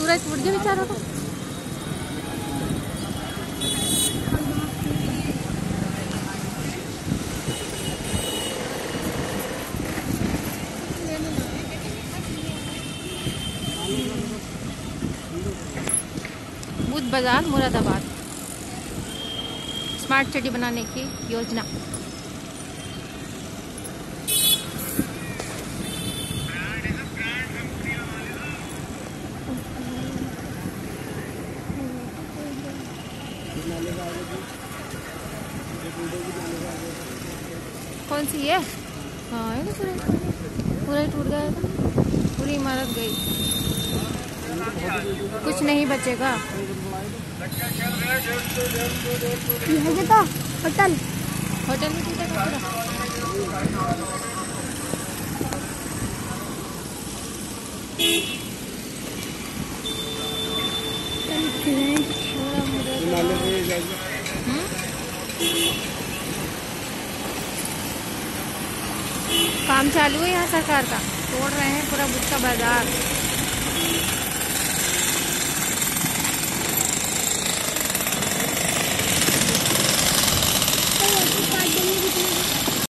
पूरा टूट गया बेचारों को। बुध बाजार मुरादाबाद स्मार्ट सिटी बनाने की योजना। कौन सी है? हाँ ये पूरा ही टूट गया था, पूरी इमारत गई, कुछ नहीं बचेगा। ये तो होटल में टूटेगा काम चालू है यहाँ सरकार का, तोड़ रहे हैं पूरा बुध का बाजार।